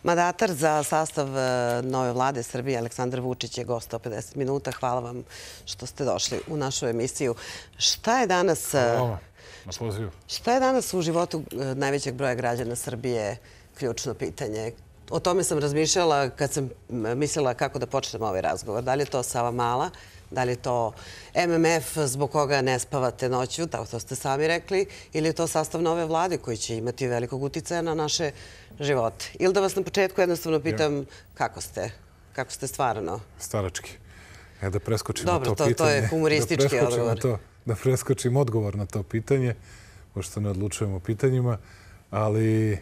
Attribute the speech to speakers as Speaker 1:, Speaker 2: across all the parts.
Speaker 1: Mandatar za sastav nove vlade Srbije, Aleksandar Vučić, je gostao 50 minuta. Hvala vam što ste došli u našu emisiju. Šta je danas...
Speaker 2: Hvala na pozivu.
Speaker 1: Šta je danas u životu najvećeg broja građana Srbije ključno pitanje? O tome sam razmišljala kad sam mislila kako da počnem ovaj razgovor. Da li je to Savamala? Da li je to MMF zbog koga ne spavate noću, to ste sami rekli, ili je to sastav nove vlade koji će imati velikog uticaja na naše živote? Ili da vas na početku jednostavno pitam kako ste stvarno?
Speaker 2: Starački. Da preskočim na to pitanje.
Speaker 1: Dobro, to je humoristički odgovor.
Speaker 2: Da preskočim odgovor na to pitanje, pošto ne odlučujemo o pitanjima, ali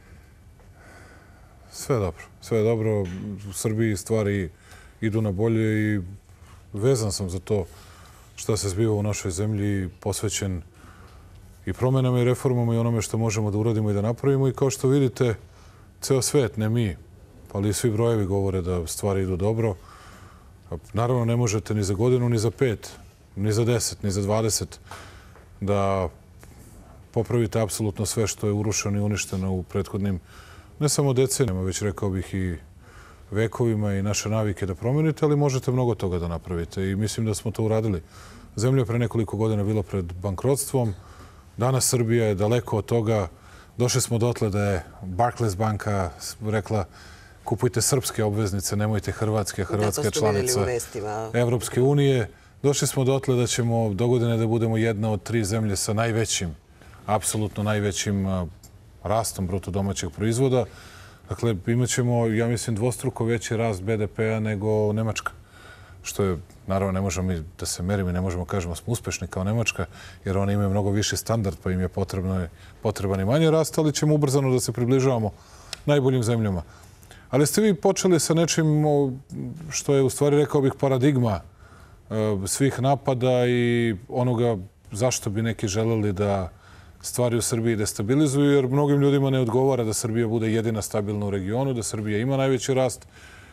Speaker 2: sve je dobro. Sve je dobro. U Srbiji stvari idu na bolje i vezan sam za to šta se zbiva u našoj zemlji, posvećen i promenama i reformama i onome što možemo da uradimo i da napravimo. I kao što vidite, ceo svet, ne mi, ali svi brojevi govore da stvari idu dobro. Naravno, ne možete ni za godinu, ni za 5, ni za 10, ni za 20 da popravite apsolutno sve što je urušeno i uništeno u prethodnim, ne samo decenijama, već rekao bih i vekovima i naše navike da promenite, ali možete mnogo toga da napravite i mislim da smo to uradili. Zemlja je pre nekoliko godina bila pred bankrotstvom. Danas Srbija je daleko od toga. Došli smo dotle da je Barclays banka rekla kupujte srpske obveznice, nemojte hrvatske. Hrvatska je članica Evropske unije. Došli smo dotle da ćemo dogodine da budemo jedna od 3 zemlje sa najvećim, apsolutno najvećim rastom bruto domaćeg proizvoda. Dakle, imat ćemo, ja mislim, dvostruko veći rast BDP-a nego Nemačka. Što je, naravno, ne možemo mi da se merimo i ne možemo kažemo smo uspešni kao Nemačka, jer oni imaju mnogo viši standard, pa im je potreban i manje rast, ali ćemo ubrzano da se približavamo najboljim zemljama. Ali ste vi počeli sa nečim što je, u stvari, rekao bih, paradigma svih napada i onoga zašto bi neki želeli da stvari u Srbiji destabilizuju, jer mnogim ljudima ne odgovara da Srbija bude jedina stabilna u regionu, da Srbija ima najveći rast,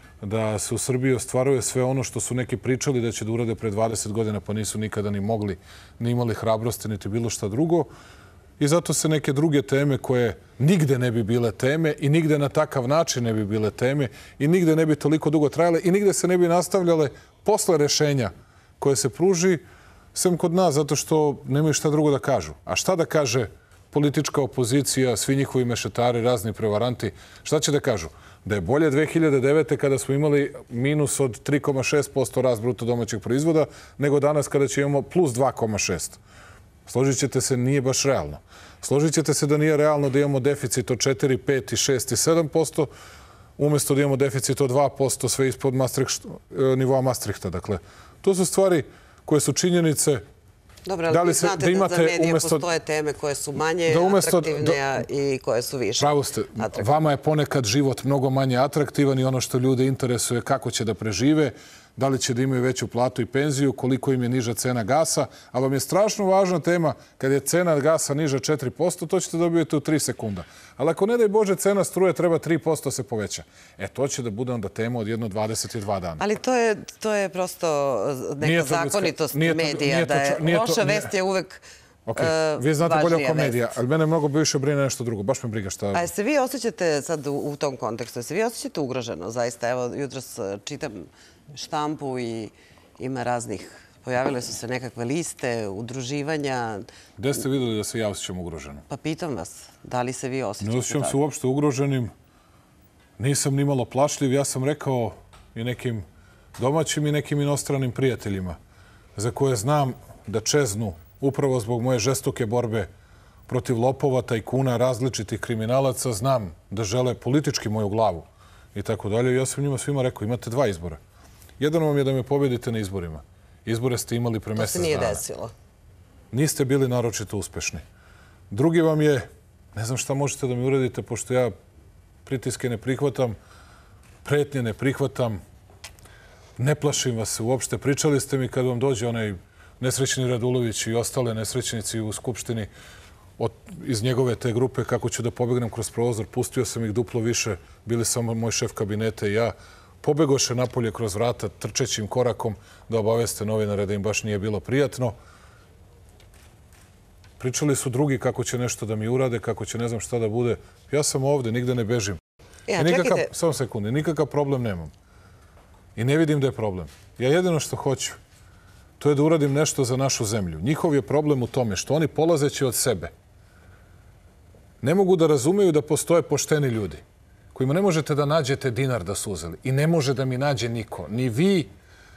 Speaker 2: da se u Srbiji ostvaruje sve ono što su neki pričali da će da urade pre 20 godina, pa nisu nikada ni mogli, ni imali hrabrosti, niti bilo šta drugo. I zato se neke druge teme koje nigde ne bi bile teme i nigde na takav način ne bi bile teme i nigde ne bi toliko dugo trajale i nigde se ne bi nastavljale posle rešenja koje se pruži, sem kod nas, zato što nemaju šta drugo da kažu. A šta da kaže politička opozicija, svi njihovi mešetari, razni prevaranti, šta će da kažu? Da je bolje 2009. kada smo imali minus od 3,6% rast bruto domaćeg proizvoda, nego danas kada će imamo plus 2,6%. Složit ćete se, nije baš realno. Složit ćete se da nije realno da imamo deficit od 4, 5, 6 i 7%, umjesto da imamo deficit od 2%, sve ispod nivoa Maastrichta. Dakle, to su stvari koje su činjenice.
Speaker 1: Dobro, ali vi znate da za medije postoje teme koje su manje atraktivne i koje su više.
Speaker 2: Pravo ste. Vama je ponekad život mnogo manje atraktivan i ono što ljude interesuje kako će da prežive, da li će da imaju veću platu i penziju, koliko im je niža cena gasa, a vam je strašno važna tema kad je cena gasa niža 4%, to ćete dobijete u 3 sekunda. Ali ako ne daj Bože cena struje treba 3% se poveća. To će da bude onda tema od 22 dana.
Speaker 1: Ali to je prosto neka zakonitost medija, da je loša vest je uvek važnija vest.
Speaker 2: Vi znate bolje oko medija, ali mene mnogo više brine nešto drugo. Baš me briga šta...
Speaker 1: A se vi osjećate sad u tom kontekstu, se vi osjećate ugroženo zaista? Evo, jutros čitam štampu i ima raznih, pojavile su se nekakve liste, udruživanja.
Speaker 2: Gde ste vidjeli da se ja osjećam ugroženo?
Speaker 1: Pa pitam vas, da li se vi osjećate?
Speaker 2: Ne osjećam se uopšte ugroženim. Nisam ni malo plašljiv. Ja sam rekao i nekim domaćim i nekim inostranim prijateljima za koje znam da čeznu upravo zbog moje žestoke borbe protiv lopova, tajkuna, različitih kriminalaca. Znam da žele politički moju glavu i tako dalje. Ja sam njima svima rekao, imate 2 izbora. Jedan vam je da me pobedite na izborima. Izbore ste imali pre mesec dana.
Speaker 1: To se nije desilo.
Speaker 2: Niste bili naročito uspešni. Drugi vam je, ne znam šta možete da mi uradite, pošto ja pritiske ne prihvatam, pretnje ne prihvatam, ne plašim vas se uopšte. Pričali ste mi kad vam dođe onaj nesrećni Radulović i ostale nesrećnici u Skupštini iz njegove te grupe kako ću da pobegnem kroz prozor. Pustio sam ih duplo više. Bili samo moj šef kabineta i ja. Pobegoše napolje kroz vrata trčećim korakom da obaveste novinare da im baš nije bilo prijatno. Pričali su drugi kako će nešto da mi urade, kako će ne znam šta da bude. Ja sam ovde, nigde ne bežim. Samo sekunde, nikakav problem nemam. I ne vidim da je problem. Ja jedino što hoću, to je da uradim nešto za našu zemlju. Njihov je problem u tome što oni polazeći od sebe ne mogu da razumeju da postoje pošteni ljudi kojima ne možete da nađete dinar da su uzeli. I ne može da mi nađe niko. Ni vi,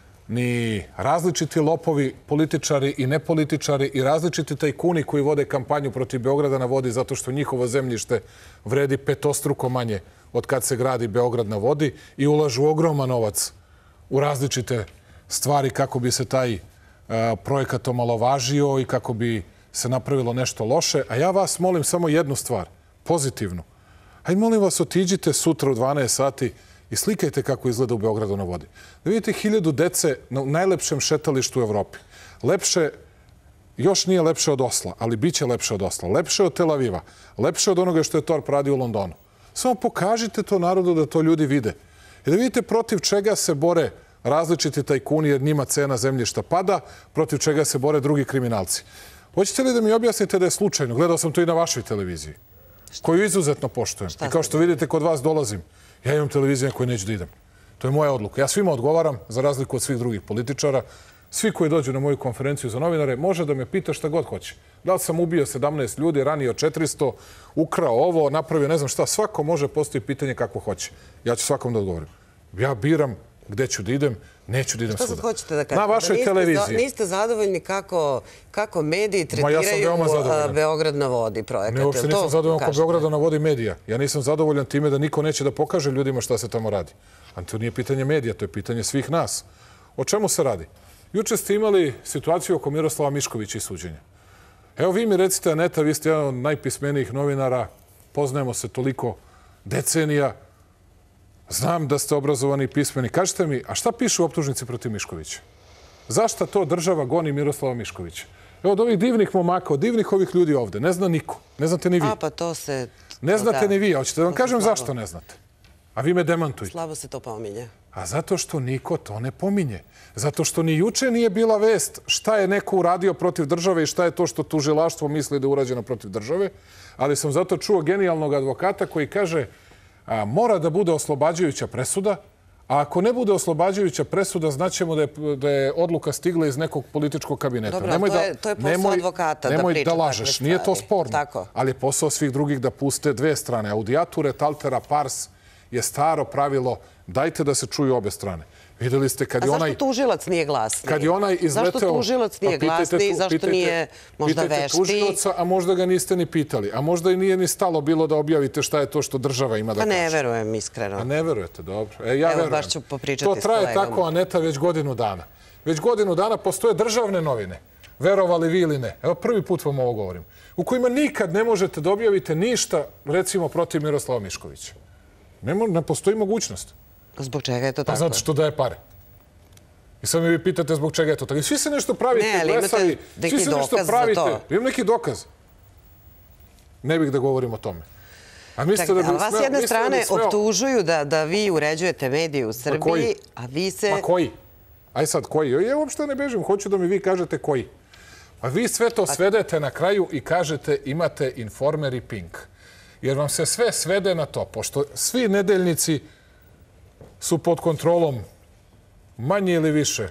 Speaker 2: ni različiti lopovi, političari i nepolitičari i različiti tajkuni koji vode kampanju protiv Beograda na vodi zato što njihovo zemljište vredi petostruko manje od kad se gradi Beograd na vodi i ulažu ogroman novac u različite stvari kako bi se taj projekat omalovažio i kako bi se napravilo nešto loše. A ja vas molim samo jednu stvar, pozitivnu. Hajde, molim vas, otiđite sutra u 12 sati i slikajte kako izgleda u Beogradu na vodi. Da vidite 1000 dece na najlepšem šetalištu u Evropi. Lepše, još nije lepše od Osla, ali bit će lepše od Osla. Lepše od Tel Aviva. Lepše od onoga što je Torp radio u Londonu. Samo pokažite to narodu da to ljudi vide. I da vidite protiv čega se bore različiti tajkuni jer njima cena zemljišta pada, protiv čega se bore drugi kriminalci. Hoćete li da mi objasnite da je slučajno? Gledao sam to i na vašoj televiziji, koju izuzetno poštujem. I kao što vidite, kod vas dolazim. Ja imam televiziju na koju neću da idem. To je moja odluka. Ja svima odgovaram, za razliku od svih drugih političara. Svi koji dođu na moju konferenciju za novinare može da me pita šta god hoće. Da li sam ubio 17 ljudi, ranio 400, ukrao ovo, napravio ne znam šta. Svako može postaviti pitanje kako hoće. Ja ću svakom da odgovorim. Ja biram gde ću da idem, neću da idem svuda.
Speaker 1: Šta sad hoćete da kažete?
Speaker 2: Na vašoj televiziji.
Speaker 1: Niste zadovoljni kako mediji tretiraju Beograd na vodi projekat?
Speaker 2: Ne, uopšte nisam zadovoljan kako Beograda na vodi medija. Ja nisam zadovoljan time da niko neće da pokaže ljudima šta se tamo radi. A to nije pitanje medija, to je pitanje svih nas. O čemu se radi? Juče ste imali situaciju oko Miroslava Miškovića i suđenja. Evo vi mi recite, Aneta, vi ste jedan od najpismenijih novinara, poznajemo se toliko decenija, znam da ste obrazovani i pismeni. Kažite mi, a šta piše u optužnici protiv Miškovića? Zašto to država goni Miroslava Miškovića? Evo od ovih divnih momaka, od divnih ovih ljudi ovde, ne zna niko. Ne znate ni vi.
Speaker 1: A, pa to se...
Speaker 2: Ne znate ni vi, a hoćete da vam kažem zašto ne znate? A vi me demantujte.
Speaker 1: Slabo se to pominje.
Speaker 2: A zato što niko to ne pominje. Zato što ni juče nije bila vest šta je neko uradio protiv države i šta je to što tužilaštvo misli da je urađeno protiv države. Ali sam zato čuo genijalnog advokata koji kaže mora da bude oslobađajuća presuda, a ako ne bude oslobađajuća presuda, znaćemo da je odluka stigla iz nekog političkog kabineta.
Speaker 1: Dobro, to je posao advokata da priča takve stvari. Nemoj da lažeš, nije to sporno. Ali je posao svih drugih da puste dve strane. Audiature, altera pars je staro pravilo, dajte da se čuju obe strane. Videli ste kad je onaj... A zašto tužilac nije glasniji?
Speaker 2: Kad je onaj izleteo...
Speaker 1: Zašto tužilac nije glasniji? Zašto nije možda veštiji?
Speaker 2: Pitajte tužioca, a možda ga niste ni pitali. A možda i nije ni stalo bilo da objavite šta je to što država ima da kaže.
Speaker 1: Pa ne verujem, iskreno.
Speaker 2: A ne verujete, dobro. Ja verujem.
Speaker 1: Evo, baš ću popričati s kolegom.
Speaker 2: To traje tako, Aneta, već godinu dana. Već godinu dana postoje državne novine. Verovali vi ili ne. Evo, prvi put vam ovo govorim. U kojima nikad ne možete da objavite ništa, recimo, protiv Miroslava Miškovića. Ne postoji mogućnost.
Speaker 1: Zbog čega je to tako?
Speaker 2: Pa zato što daje pare. I sad mi vi pitate zbog čega je to tako. I svi se nešto pravite, blesavi.
Speaker 1: Svi se nešto pravite.
Speaker 2: Imam neki dokaz. Ne bih da govorim o tome.
Speaker 1: A vas s jedne strane optužuju da vi uređujete medije u Srbiji, a vi se...
Speaker 2: Ma koji? Aj sad, koji? Ja uopšte ne bežim. Hoću da mi vi kažete koji. A vi sve to svedete na kraju i kažete imate Informer i Pink. Jer vam se sve svede na to. Pošto svi nedeljnici su pod kontrolom manje ili više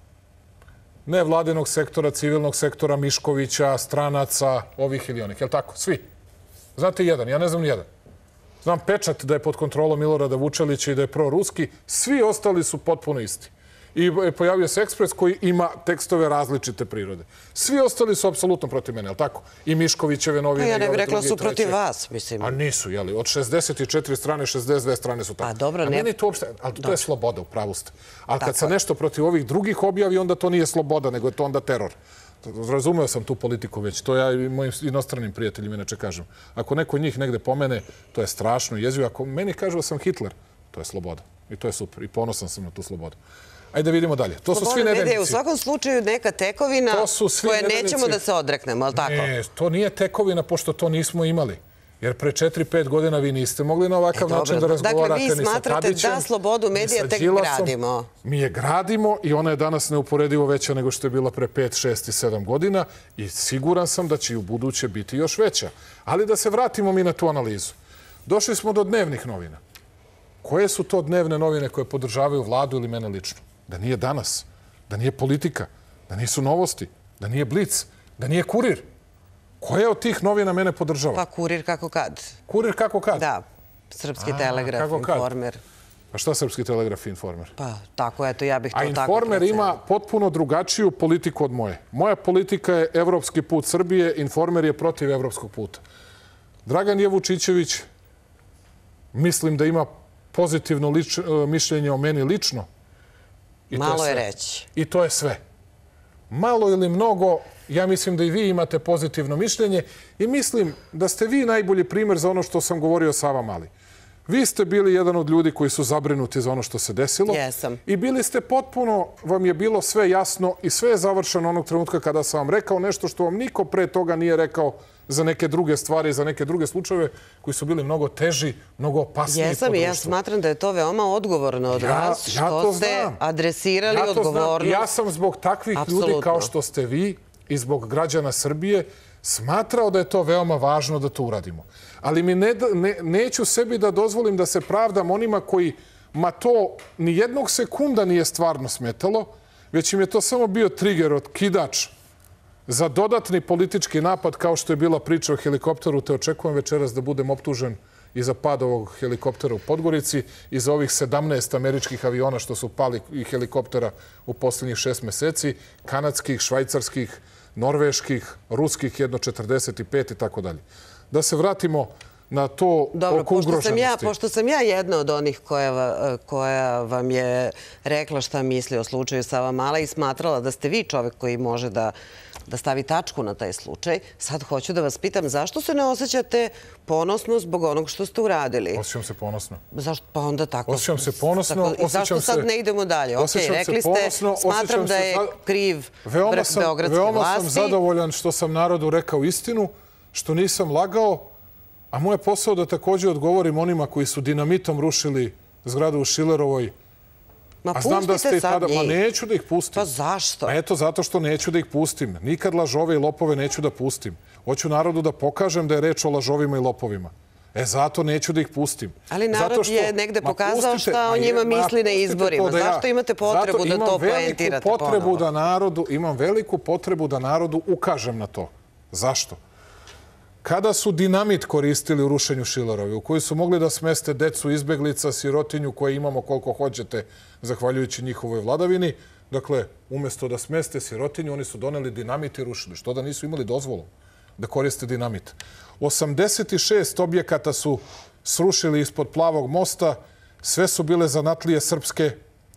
Speaker 2: nevladinog sektora, civilnog sektora, Miškovića, stranaca, ovih ili onih. Je li tako? Svi. Znate jedan, ja ne znam ni jedan. Znam Pečat da je pod kontrolom Milorada Vučelića i da je proruski. Svi ostali su potpuno isti. I pojavio se Ekspres koji ima tekstove različite prirode. Svi ostali su apsolutno protiv mene, je li tako? I Miškovićeve novine.
Speaker 1: Ja ne bih rekla su protiv vas, mislim.
Speaker 2: A nisu, jeli? Od 64 strane, 62 strane su tako.
Speaker 1: A dobro, ne...
Speaker 2: Meni to uopšte... Ali to je sloboda, u pravu ste. Ali kad se nešto protiv ovih drugih objavi, onda to nije sloboda, nego je to onda teror. Razumeo sam tu politiku već. To ja i mojim inostranim prijateljima inače kažem. Ako neko njih negde pomene, to je strašno i jezivo. Ako meni kažu da sam Hitler, to je sloboda. I to je super. I ponosan sam na tu slobodu. Ajde da vidimo dalje. To su svi nedeljnici.
Speaker 1: U svakom slučaju neka tekovina koje nećemo da se odreknemo, ali tako?
Speaker 2: Ne, to nije tekovina, pošto to nismo imali. Jer pre 4-5 godina vi niste mogli na ovakav način da razgovarate ni sa Tadićem.
Speaker 1: Dakle, vi smatrate da slobodu medija tek gradimo?
Speaker 2: Mi je gradimo i ona je danas neuporedivo veća nego što je bila pre 5, 6 i 7 godina i siguran sam da će i u buduće biti još veća. Ali da se vratimo mi na tu analizu. Došli smo do dnevnih novina.
Speaker 3: Koje su to dnevne novine koje podržavaju vladu ili mene lično? Da nije Danas, da nije Politika, da nisu Novosti, da nije Blic, da nije Kurir. Koje od tih novina mene podržava?
Speaker 1: Pa Kurir kako kad.
Speaker 3: Kurir kako kad?
Speaker 1: Da, Srpski telegraf, Informer.
Speaker 3: A šta Srpski telegraf i Informer?
Speaker 1: Pa tako, eto, ja bih to tako procenila.
Speaker 3: A Informer ima potpuno drugačiju politiku od moje. Moja politika je evropski put Srbije, Informer je protiv evropskog puta. Dragan J. Vučićević, mislim da ima pozitivno mišljenje o meni lično.
Speaker 1: Malo je reći.
Speaker 3: I to je sve. Malo ili mnogo, ja mislim da i vi imate pozitivno mišljenje i mislim da ste vi najbolji primjer za ono što sam govorio Savamali. Vi ste bili jedan od ljudi koji su zabrinuti za ono što se desilo.
Speaker 1: Jesam.
Speaker 3: I bili ste potpuno, vam je bilo sve jasno i sve je završeno onog trenutka kada sam vam rekao nešto što vam niko pre toga nije rekao za neke druge stvari, za neke druge slučajeve koji su bili mnogo teži, mnogo opasniji po društvu.
Speaker 1: Jesam i ja smatram da je to veoma odgovorno od vas što ste adresirali odgovornost.
Speaker 3: Ja sam zbog takvih ljudi kao što ste vi i zbog građana Srbije smatrao da je to veoma važno da to uradimo. Ali neću sebi da dozvolim da se pravdam onima koji to ni jednog sekunda nije stvarno smetalo, već im je to samo bio trigger, otkidač za dodatni politički napad kao što je bila priča o helikopteru. Te očekujem večeras da budem optužen i za pad ovog helikoptera u Podgorici i za ovih 17 američkih aviona što su pali i helikoptera u posljednjih 6 meseci, kanadskih, švajcarskih, norveških, ruskih, jedno 45 i tako dalje. Da se vratimo na to oko ugroženosti.
Speaker 1: Pošto sam ja jedna od onih koja vam je rekla šta misli o slučaju Savamala i smatrala da ste vi čovek koji može da stavi tačku na taj slučaj, sad hoću da vas pitam zašto se ne osjećate ponosno zbog onog što ste uradili?
Speaker 3: Osjećam se ponosno.
Speaker 1: Zašto? Pa onda tako.
Speaker 3: Osjećam se ponosno.
Speaker 1: I zašto sad ne idemo dalje? Ok, rekli ste, smatram da je kriv vrh beogradske vlasti.
Speaker 3: Veoma sam zadovoljan što sam narodu rekao istinu, što nisam lagao, a moj je posao da također odgovorim onima koji su dinamitom rušili zgradu u Šilerovoj.
Speaker 1: Ma pustite sad njih.
Speaker 3: Ma neću da ih pustim.
Speaker 1: Pa zašto?
Speaker 3: Eto, zato što neću da ih pustim. Nikad lažove i lopove neću da pustim. Hoću narodu da pokažem da je reč o lažovima i lopovima. Zato neću da ih pustim.
Speaker 1: Ali narod je negde pokazao šta o njima misli na izborima. Zašto imate potrebu da to poentirate ponovo?
Speaker 3: Imam veliku potrebu da narodu ukažem na to. Zašto? Kada su dinamit koristili u rušenju Šilerove, u koji su mogli da smeste decu izbeglica, sirotinju koje imamo koliko hoćete, zahvaljujući njihovoj vladavini, dakle, umjesto da smeste sirotinju, oni su doneli dinamit i rušili. Što da nisu imali dozvolu da koriste dinamit? 86 objekata su srušili ispod Plavog mosta, sve su bile zanatlije srpske,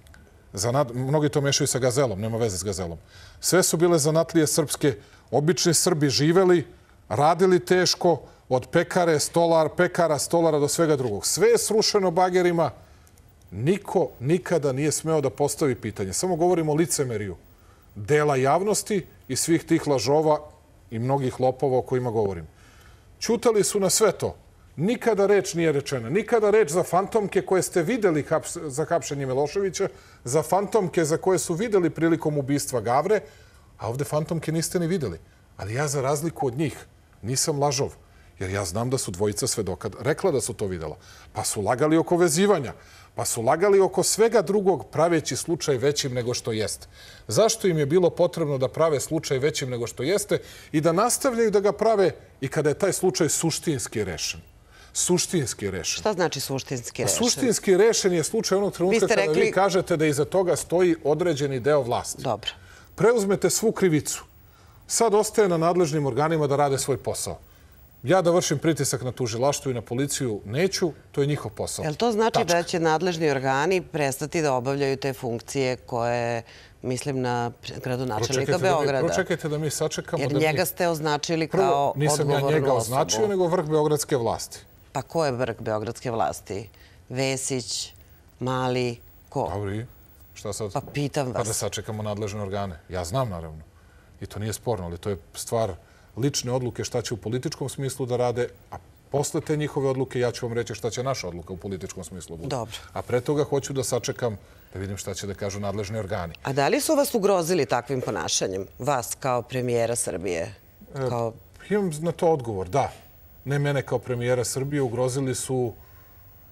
Speaker 3: mnogi to mešaju sa Gazelom, nema veze s Gazelom. Sve su bile zanatlije srpske, obični Srbi živeli, radili teško, od pekara, stolara do svega drugog. Sve je srušeno bagerima. Niko nikada nije smeo da postavi pitanje. Samo govorimo o licemeriju dela javnosti i svih tih lažova i mnogih lopova o kojima govorim. Ćutali su na sve to. Nikada reč nije rečena. Nikada reč za fantomke koje ste videli za hapšenje Miloševića, za fantomke za koje su videli prilikom ubistva Gavre, a ovde fantomke niste ni videli. Ali ja, za razliku od njih, nisam lažov, jer ja znam da su dvojica svedoka rekla da su to videla. Pa su lagali oko vezivanja, pa su lagali oko svega drugog, praveći slučaj većim nego što jeste. Zašto im je bilo potrebno da prave slučaj većim nego što jeste i da nastavljaju da ga prave i kada je taj slučaj suštinski rešen? Suštinski rešen.
Speaker 1: Šta znači suštinski rešen?
Speaker 3: Suštinski rešen je slučaj onog trenutka kada vi kažete da iza toga stoji određeni deo vlasti.
Speaker 1: Dobro.
Speaker 3: Preuzmete svu krivicu. Sad ostaje na nadležnim organima da rade svoj posao. Ja da vršim pritisak na tužilaštvo i na policiju neću, to je njihov posao.
Speaker 1: Jel to znači da će nadležni organi prestati da obavljaju te funkcije koje, mislim, na gradonačelnika Beograda?
Speaker 3: Pročekajte da mi sačekamo.
Speaker 1: Jer njega ste označili kao odgovornu osobu.
Speaker 3: Nisam ja njega označio, nego vrh beogradske vlasti.
Speaker 1: Pa ko je vrh beogradske vlasti? Vesić, Mali, ko?
Speaker 3: Dobri, šta sad?
Speaker 1: Pa pitam vas.
Speaker 3: Pa da sačekamo nadležne organe. Ja znam, naravno. I to nije sporno, ali to je stvar lične odluke šta će u političkom smislu da rade, a posle te njihove odluke ja ću vam reći šta će naša odluka u političkom smislu bude.
Speaker 1: Dobro.
Speaker 3: A pre toga hoću da sačekam da vidim šta će da kažu nadležni organi.
Speaker 1: A da li su vas ugrozili takvim ponašanjem? Vas kao premijera Srbije?
Speaker 3: Imam na to odgovor, da. Ne mene kao premijera Srbije, ugrozili su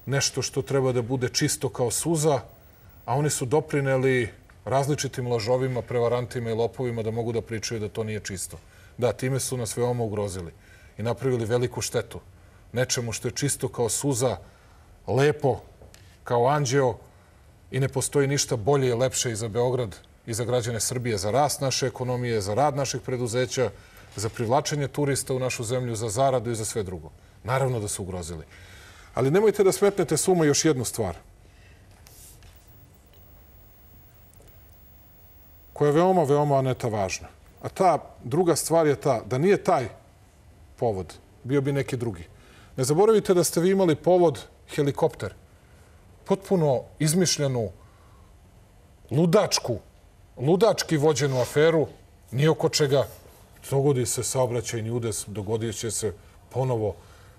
Speaker 3: nešto što treba da bude čisto kao suza, a oni su doprineli različitim lažovima, prevarantima i lopovima da mogu da pričaju da to nije čisto. Da, time su nas veoma ugrozili i napravili veliku štetu. Nečemu što je čisto kao suza, lepo, kao anđeo i ne postoji ništa bolje i lepše i za Beograd i za građane Srbije, za rast naše ekonomije, za rad naših preduzeća, za privlačenje turista u našu zemlju, za zaradu i za sve drugo. Naravno da su ugrozili. Ali nemojte da smetnete s uma još jednu stvar, koja je veoma, veoma Aneta važna. A ta druga stvar je ta, da nije taj povod, bio bi neki drugi. Ne zaboravite da ste vi imali povod helikopter, potpuno izmišljenu, ludački vođenu aferu, ni oko čega. Dogodi se saobraćajni udes, dogodit će se ponovo,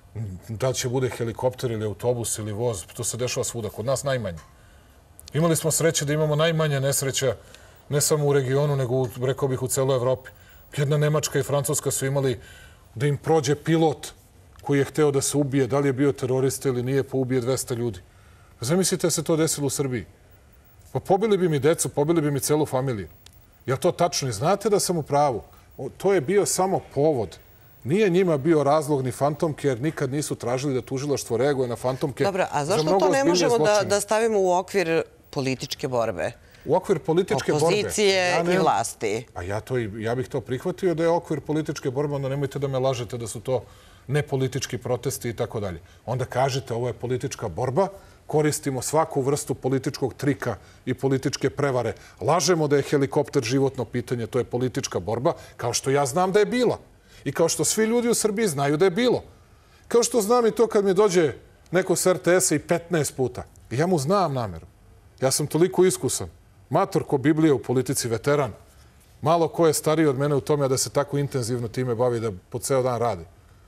Speaker 3: da će bude helikopter ili autobus ili voz, to se dešava svuda, kod nas najmanje. Imali smo sreće da imamo najmanje nesreća, ne samo u regionu, nego, rekao bih, u celoj Evropi. Jedna Nemačka i Francuska su imali da im prođe pilot koji je hteo da se ubije, da li je bio terorista ili nije, pa ubije 200 ljudi. Zamislite da se to desilo u Srbiji. Pa pobili bi mi decu, pobili bi mi celu familiju. Je li to tačno? I znate da sam u pravu. To je bio samo povod. Nije njima bio razlog ni fantomke, jer nikad nisu tražili da tužilaštvo reaguje na fantomke.
Speaker 1: Dobro, a zašto to ne možemo da stavimo u okvir političke borbe?
Speaker 3: U okvir političke borbe.
Speaker 1: Opozicije i vlasti.
Speaker 3: A ja bih to prihvatio da je okvir političke borbe, onda nemojte da me lažete da su to nepolitički protesti i tako dalje. Onda kažete ovo je politička borba, koristimo svaku vrstu političkog trika i političke prevare. Lažemo da je helikopter životno pitanje, to je politička borba, kao što ja znam da je bila. I kao što svi ljudi u Srbiji znaju da je bilo. Kao što znam i to kad mi dođe neko s RTS-a i 15 puta. I ja mu znam nameru. Ja sam toliko iskusan. Mator ko Biblija u politici, veteran. Malo ko je stariji od mene u tome, a da se tako intenzivno time bavi, da po ceo dan radi.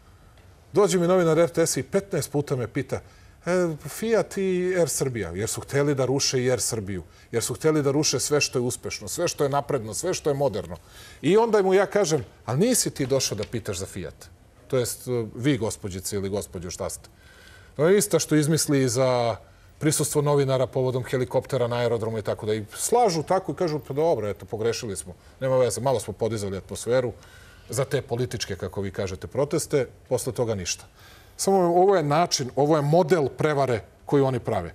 Speaker 3: Dođe mi novinar RTS-a i 15 puta me pita Fiat i Air Srbija, jer su hteli da ruše i Air Srbiju, jer su hteli da ruše sve što je uspešno, sve što je napredno, sve što je moderno. I onda mu ja kažem, ali nisi ti došao da pitaš za Fiat. To jest vi, gospođice ili gospođo, šta ste? To je isto što izmisli za prisustvo novinara povodom helikoptera na aerodromu i tako da i slažu tako i kažu, pa dobro, eto, pogrešili smo. Nema veze, malo smo podizali atmosferu za te političke, kako vi kažete, proteste, posle toga ništa. Samo ovo je način, ovo je model prevare koju oni prave.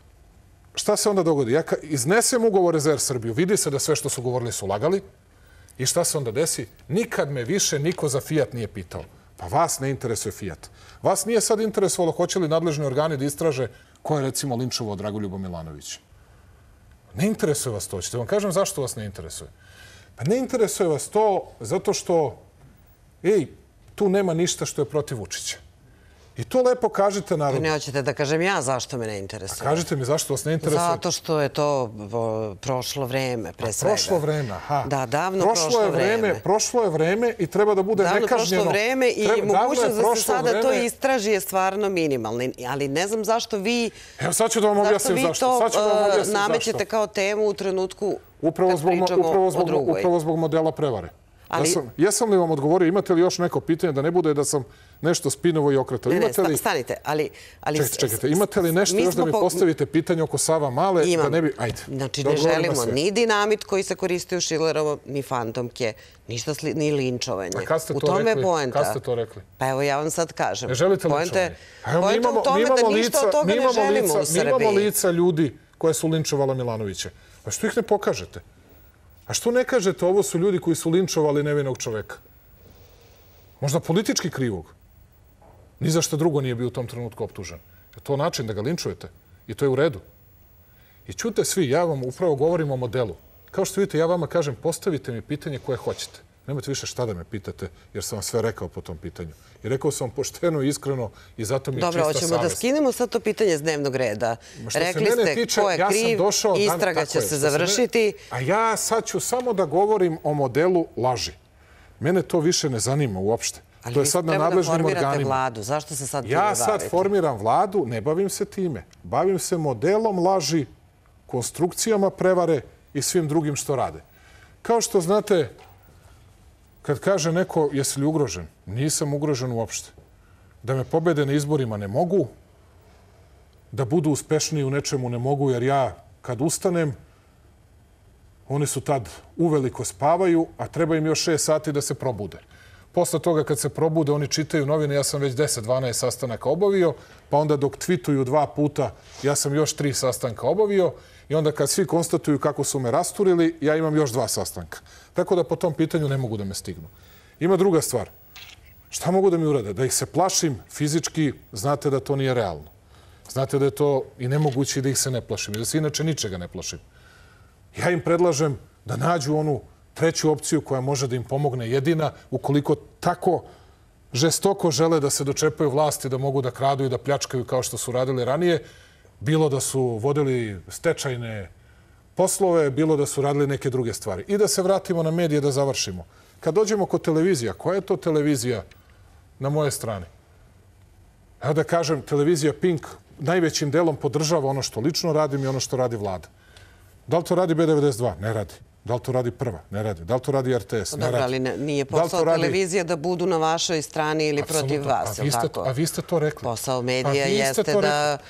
Speaker 3: Šta se onda dogodi? Ja iznesem ugovore za Air Srbiju, vidi se da sve što su govorili su lagali i šta se onda desi? Nikad me više niko za Fiat nije pitao. Pa vas ne interesuje Fiat. Vas nije sad interesovalo hoće li nadležni organi da istraže ko je recimo linčovao Dragoljuba Milanovića. Ne interesuje vas to. Ćete vam kažem zašto vas ne interesuje. Pa ne interesuje vas to zato što tu nema ništa što je protiv Vučića. I to lepo kažete narodu.
Speaker 1: Ne hoćete da kažem ja zašto me ne interesuje.
Speaker 3: A kažite mi zašto vas ne interesuje.
Speaker 1: Zato što je to prošlo vreme, pre svega.
Speaker 3: Prošlo vreme, aha.
Speaker 1: Da, davno prošlo vreme.
Speaker 3: Prošlo je vreme i treba da bude nekažnjeno.
Speaker 1: Davno prošlo vreme i mogućnost da se sada to istraži je stvarno minimalna. Ali ne znam zašto vi...
Speaker 3: Evo sad ću da vam objasnim zašto.
Speaker 1: Zašto vi to namećete kao temu u trenutku kad pričamo o drugoj.
Speaker 3: Upravo zbog modela prevare. Jesam li vam odgovorio, imate li još neko pitanje da ne bude da sam nešto spinovo i okretao?
Speaker 1: Ne, stanite, ali...
Speaker 3: Čekajte, imate li nešto još da mi postavite pitanje oko Sava Male?
Speaker 1: Imam. Znači, ne želimo ni dinamit koji se koristi u Šilerovo, ni fantomke, ništa ni linčovanje.
Speaker 3: A kad ste to rekli? Kad ste to rekli?
Speaker 1: Pa evo, ja vam sad kažem.
Speaker 3: Ne želite linčovanje?
Speaker 1: Poenta u tome da ništa od toga ne želimo u Srbiji.
Speaker 3: Mi imamo lica ljudi koje su linčovala Milanovića. A što ih ne pokažete? A što ne kažete, ovo su ljudi koji su linčovali nevinog čoveka? Možda politički krivog. Ni za što drugo nije bio u tom trenutku optužen. Je to način da ga linčujete? I to je u redu. I čujte svi, ja vam upravo govorim o modelu. Kao što vidite, ja vama kažem, postavite mi pitanje koje hoćete. Nemojte više šta da me pitate, jer sam vam sve rekao po tom pitanju. I rekao sam vam pošteno i iskreno i zato mi je čista savest.
Speaker 1: Dobro, hoćemo da skinemo sad to pitanje s dnevnog reda. Rekli ste ko je kriv, istraga će se završiti.
Speaker 3: A ja sad ću samo da govorim o modelu laži. Mene to više ne zanima uopšte. To je sad na nadležnim organima.
Speaker 1: Ali vi treba da formirate vladu. Zašto se sad time bavite?
Speaker 3: Ja sad formiram vladu, ne bavim se time. Bavim se modelom laži, konstrukcijama prevare i svim drugim što rade. Kao što znate, kad kaže neko, jesi li ugrožen? Nisam ugrožen uopšte. Da me pobede na izborima ne mogu, da budu uspešniji u nečemu ne mogu, jer ja kad ustanem, oni su tad uveliko spavaju, a treba im još 6 sati da se probude. Posle toga kad se probude, oni čitaju novine, ja sam već 10-12 sastanaka obavio, pa onda dok tvituju 2 puta, ja sam još 3 sastanka obavio i onda kad svi konstatuju kako su me rasturili, ja imam još 2 sastanka. Tako da po tom pitanju ne mogu da me stignu. Ima druga stvar. Šta mogu da mi urade? Da ih se plašim fizički, znate da to nije realno. Znate da je to i nemoguće da ih se ne plašim i da se inače ničega ne plašim. Ja im predlažem da nađu onu treću opciju koja može da im pomogne jedina ukoliko tako žestoko žele da se dočepaju vlasti, da mogu da kradu i da pljačkaju kao što su radili ranije, bilo da su vodili stečajne poslove, bilo da su radili neke druge stvari. I da se vratimo na medije da završimo. Kad dođemo kod televizija, koja je to televizija na moje strane? Evo da kažem, televizija Pink najvećim delom podržava ono što lično radim i ono što radi vlada. Da li to radi B92? Ne radi. Da li to radi Prva? Ne radi. Da li to radi RTS? Ne radi.
Speaker 1: Dobro, ali nije posao televizije da budu na vašoj strani ili protiv vas, je li tako?
Speaker 3: A vi ste to rekli.
Speaker 1: Posao medija jeste da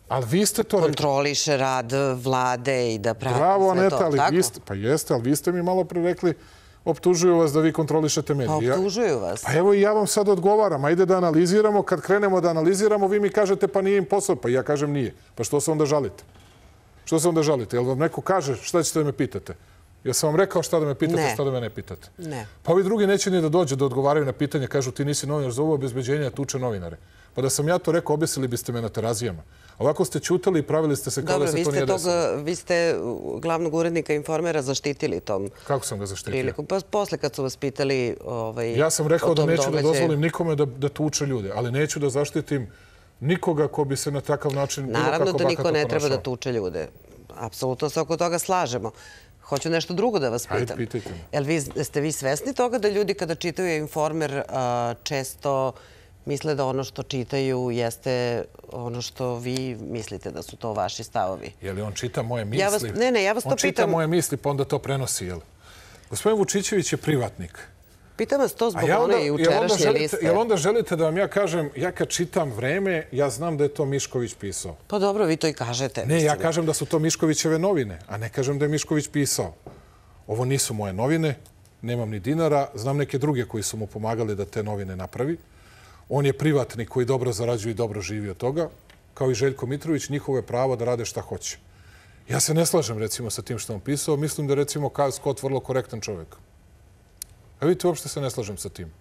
Speaker 1: kontroliše rad vlade i da prati sve to.
Speaker 3: Bravo, Aneta, ali vi ste, pa jeste, ali vi ste mi malo pre rekli, optužuju vas da vi kontrolišete medije.
Speaker 1: Pa optužuju vas.
Speaker 3: Pa evo i ja vam sad odgovaram. Ajde da analiziramo. Kad krenemo da analiziramo, vi mi kažete pa nije im posao. Pa ja kažem nije. Pa što se onda žalite? Što se onda žalite? Jel vam neko kaže šta ćete da me pitate? Ja sam vam rekao šta da me pitate, šta da me ne pitate.
Speaker 1: Ne.
Speaker 3: Pa ovi drugi neće ni da dođe da odgovaraju na pitanje. Kažu ti nisi novinar, zovu obezbeđenja, tuče novinare. Pa da sam ja to rekao, objesili biste me na Terazijama. Ovako ste ćutali i pravili ste se kao da se to nije desilo.
Speaker 1: Dobro, vi ste glavnog urednika Informera zaštitili tom.
Speaker 3: Kako sam ga zaštitio?
Speaker 1: Priliku. Pa posle kad su vas pitali
Speaker 3: ja sam rekao da neću da dozvolim nikome da tuče ljude, ali neću da zaštitim nikoga ko bi se na takav način...
Speaker 1: Naravno da niko ne treba da tuče ljude. Apsolutno se oko toga slažemo. Hoću nešto drugo da vas pitam.
Speaker 3: Ajde, pitajte me.
Speaker 1: Ste vi svesni toga da ljudi kada čitaju Informer često misle da ono što čitaju jeste ono što vi mislite da su to vaši stavovi?
Speaker 3: Je li on čita moje misli?
Speaker 1: Ja vas to pitam.
Speaker 3: On čita moje misli pa onda to prenosi, jel? Gospodin Vučićević je privatnik.
Speaker 1: Pitam vas to zbog one i učerašnje liste.
Speaker 3: Jel onda želite da vam ja kažem, ja kad čitam Vreme, ja znam da je to Mišković pisao.
Speaker 1: Pa dobro, vi to i kažete.
Speaker 3: Ne, ja kažem da su to Miškovićeve novine, a ne kažem da je Mišković pisao. Ovo nisu moje novine, nemam ni dinara, znam neke druge koji su mu pomagali da te novine napravi. On je privatnik koji dobro zarađuje i dobro živi od toga, kao i Željko Mitrović, njihovo je pravo da rade šta hoće. Ja se ne slažem, recimo, sa tim što on pisao. Mislim da, recimo, Kyle Scott vrlo korektan čovjek. A vidite, uopšte se ne slažem sa tim.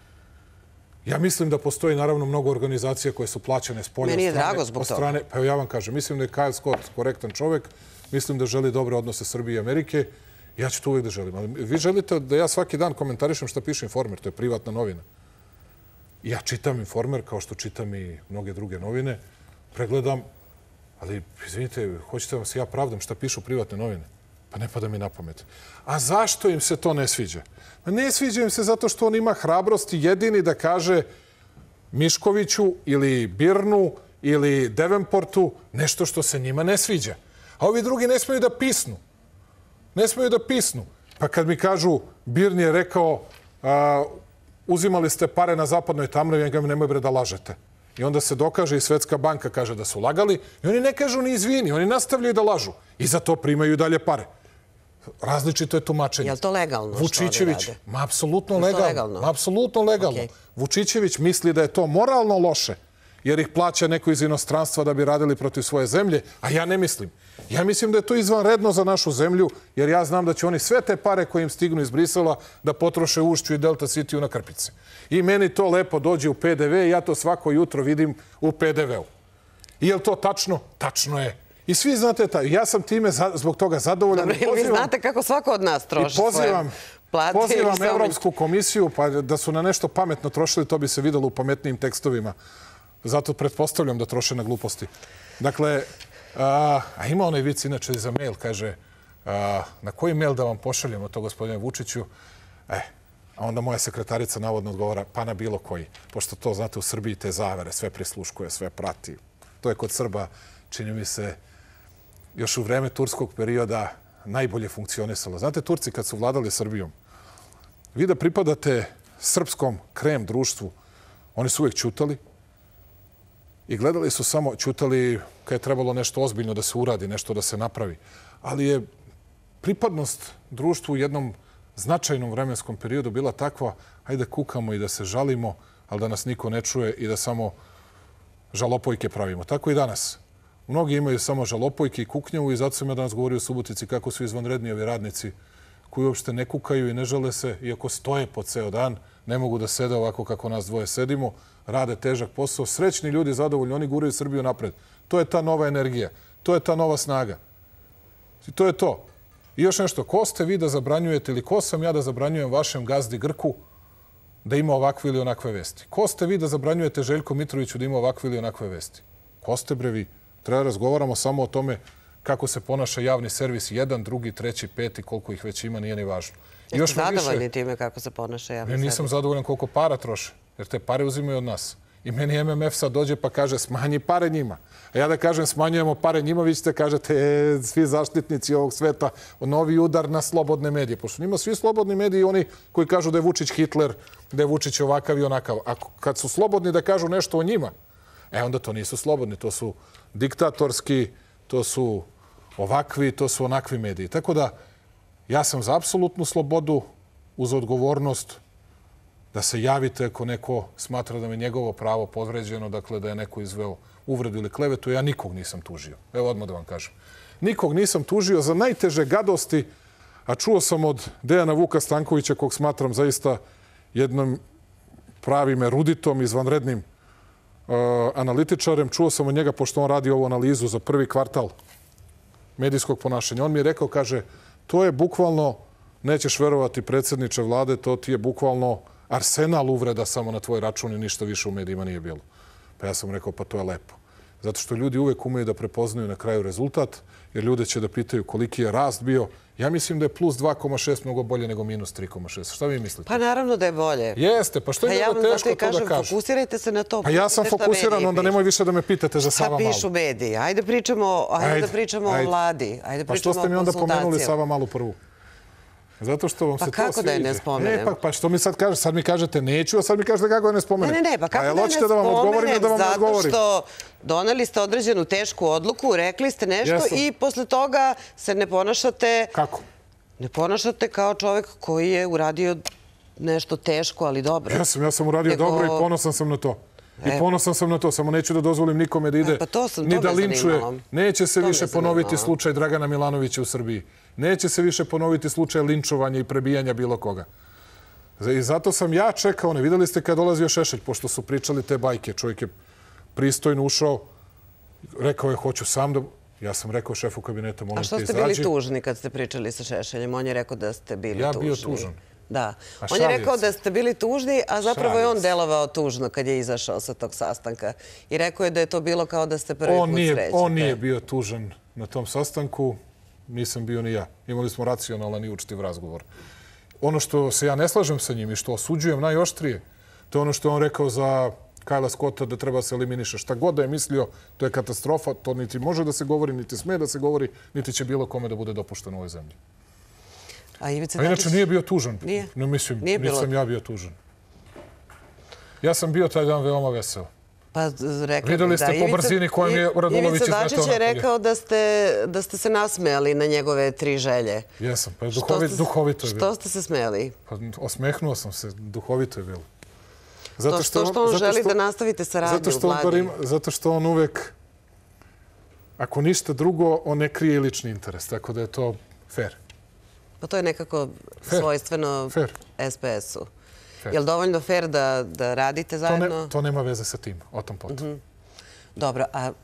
Speaker 3: Ja mislim da postoji, naravno, mnogo organizacija koje su plaćane s polja.
Speaker 1: Meni je drago zbog toga.
Speaker 3: Pa evo ja vam kažem, mislim da je Kyle Scott korektan čovjek, mislim da želi dobre odnose Srbije i Amerike. Ja ću to uvijek da želim. Ali vi želite da ja svaki dan komentarišem šta piše Informer, to je privatna novina. Ja čitam Informer kao što čitam i mnoge druge novine, pregledam, ali, izvinite, hoćete vam se ja pravdam šta pišu privatne novine? Pa ne pada mi na pamet. A zašto im se to ne sviđa? Ne sviđa im se zato što on ima hrabrosti jedini da kaže Miškoviću ili Birnu ili Devenportu nešto što se njima ne sviđa. A ovi drugi ne smeju da pisnu. Ne smeju da pisnu. Pa kad mi kažu, Birn je rekao, uzimali ste pare na zapadnoj Tamnavi, ja ga nemoj bre da lažete. I onda se dokaže i Svetska banka kaže da su lagali i oni ne kažu ni izvini, oni nastavljaju da lažu i za to primaju dalje pare. Različito je tumačenje.
Speaker 1: Je li to legalno
Speaker 3: Vučićević, apsolutno legalno. Apsolutno legalno. Vučićević misli da je to moralno loše jer ih plaća neko iz inostranstva da bi radili protiv svoje zemlje, a ja ne mislim. Ja mislim da je to izvanredno za našu zemlju, jer ja znam da će oni sve te pare koje im stignu iz Brisela da potroše u Ušću i Delta City-u na krpice. I meni to lepo dođe u PDV i ja to svako jutro vidim u PDV-u. I je li to tačno? Tačno je. I svi znate, ja sam time zbog toga zadovoljan.
Speaker 1: Dobro, vi znate kako svako od nas troši svoje plate.
Speaker 3: Pozivam Evropsku komisiju, pa da su na nešto pametno trošili, to bi se videlo u pametnijim tekstovima. Zato pretpostavljam da troše na gluposti. Dakle, a ima onaj vic inače za mail, kaže, na koji mail da vam pošaljemo to, gospodine Vučiću? A onda moja sekretarica navodno odgovara, pa na bilo koji. Pošto to, znate, u Srbiji te zavere, sve prisluškuje, sve prati. To je kod Srba, čini mi se, još u vreme turskog perioda najbolje funkcionisalo. Znate, Turci kad su vladali Srbijom, vi da pripadate srpskom krem društvu, oni su uvijek ćutali, i gledali su samo, ćutali kad je trebalo nešto ozbiljno da se uradi, nešto da se napravi. Ali je pripadnost društvu u jednom značajnom vremenskom periodu bila takva, ajde kukamo i da se žalimo, ali da nas niko ne čuje i da samo žalopojke pravimo. Tako i danas. Mnogi imaju samo žalopojke i kuknjavu i zato sam ja danas govorio u Subotici kako su izvanredni ovi radnici koji uopšte ne kukaju i ne žale se, iako stoje po ceo dan, ne mogu da sede ovako kako nas dvoje sedimo, rade težak posao, srećni ljudi, zadovoljni, oni guraju Srbiju napred. To je ta nova energija, to je ta nova snaga. I to je to. I još nešto, ko ste vi da zabranjujete ili ko sam ja da zabranjujem vašem gazdi Grku da ima ovakve ili onakve vesti? Ko ste vi da zabranjujete Željko Mitroviću da ima ovakve ili onakve vesti? Ko ste bre vi? Treba razgovaramo samo o tome kako se ponaša javni servis, 1, 2, 3, 5, koliko ih već ima, nije ni važno.
Speaker 1: Jeste zadovoljni time kako se ponaša javni servis?
Speaker 3: Nisam zadovoljan koliko para troše, jer te pare uzimaju od nas. I meni MMF sad dođe pa kaže smanji pare njima. A ja da kažem smanjujemo pare njima, vi ćete kažete svi zaštitnici ovog sveta, novi udar na slobodne medije. Pošto njima svi slobodni mediji oni koji kažu da je Vučić Hitler, da je Vučić ovakav i onakav. A kad su slobodni da kažu nešto o njima, onda to nisu slobodni, to su diktatorski, to su ovakvi, to su onakvi mediji. Tako da ja sam za apsolutnu slobodu uz odgovornost da se javite ako neko smatra da mi je njegovo pravo povređeno, dakle da je neko izveo uvredu ili klevetu. Ja nikog nisam tužio. Evo odmah da vam kažem. Nikog nisam tužio za najteže gadosti, a čuo sam od Dejana Vuka Stankovića, kog smatram zaista jednom pravim eruditom, izvanrednim analitičarem. Čuo sam od njega, pošto on radi ovu analizu za prvi kvartal medijskog ponašanja. On mi je rekao, kaže, to je bukvalno, nećeš verovati predsjedniče vlade, to ti je bukvalno arsenal uvreda samo na tvoj račun i ništa više u medijima nije bilo. Pa ja sam rekao, pa to je lepo. Zato što ljudi uvek umeju da prepoznaju na kraju rezultat, jer ljude će da pitaju koliki je rast bio. Ja mislim da je plus 2,6 mnogo bolje nego minus 3,6. Šta vi mislite?
Speaker 1: Pa naravno da je bolje.
Speaker 3: Jeste, pa što je mnogo teško to da kažu?
Speaker 1: Fokusirajte se na to.
Speaker 3: Pa ja sam fokusiran, onda nemoj više da me pitate za Savamalu.
Speaker 1: Šta pišu mediji? Ajde da pričamo o vladi. Ajde pričamo o konsultacijama.
Speaker 3: Pa što ste mi onda pomenuli Savamalu prvu? Zato što vam se to sviđa.
Speaker 1: Pa kako da je ne spomenem?
Speaker 3: Pa što mi sad kažeš? Sad mi kažete neću, a sad mi kažete kako da ne spomenem.
Speaker 1: Ne, pa kako da ne spomenem? Zato što doneli ste određenu tešku odluku, rekli ste nešto i posle toga se ne ponašate...
Speaker 3: Kako?
Speaker 1: Ne ponašate kao čovek koji je uradio nešto teško, ali dobro.
Speaker 3: Ja sam uradio dobro i ponosan sam na to. I ponosan sam na to, samo neću da dozvolim nikome da ide ni da linčuje. Neće se više ponoviti slučaj Dragana Milanovića u Srbiji. Neće se više ponoviti slučaj linčovanja i prebijanja bilo koga. I zato sam ja čekao, ne videli ste kad dolazio Šešelj, pošto su pričali te bajke, čovjek je pristojno ušao, rekao je hoću sam da... Ja sam rekao šefu kabineta, molim te izađi.
Speaker 1: A što ste bili tužni kad ste pričali sa Šešeljem? On je rekao da ste bili tužni.
Speaker 3: Ja bio tužan.
Speaker 1: Da. On je rekao da ste bili tužni, a zapravo je on delovao tužno kad je izašao sa tog sastanka. I rekao je da je to bilo kao da ste prvi put srećete.
Speaker 3: On nije bio tužan na tom sastanku, nisam bio ni ja. Imali smo racionalan i učtiv razgovor. Ono što se ja ne slažem sa njim i što osuđujem najoštrije, to je ono što je on rekao za Kajla Scotta da treba se eliminiše. Šta god da je mislio, to je katastrofa, to niti može da se govori, niti sme da se govori, niti će bilo kome da bude dopušteno u ovoj zemlji. A inače nije bio tužan.
Speaker 1: Nije?
Speaker 3: Ne mislim, nisam ja bio tužan. Ja sam bio taj dan veoma veseo.
Speaker 1: Pa rekao
Speaker 3: videli ste po brzini kojom je Radulović izmetao napolje.
Speaker 1: Ivica Dačić je rekao da ste se nasmejali na njegove 3 želje.
Speaker 3: Jesam, pa duhovito je bilo.
Speaker 1: Što ste se smejali?
Speaker 3: Pa osmehnuo sam se, duhovito je bilo.
Speaker 1: Što on želi da nastavite saradnju u vladi?
Speaker 3: Zato što on uvek, ako ništa drugo, on ne krije lični interes. Tako da je to fair.
Speaker 1: Pa to je nekako svojstveno SPS-u. Je li dovoljno fair da radite zajedno?
Speaker 3: To nema veze sa tim, o tom potom.
Speaker 1: Dobro, a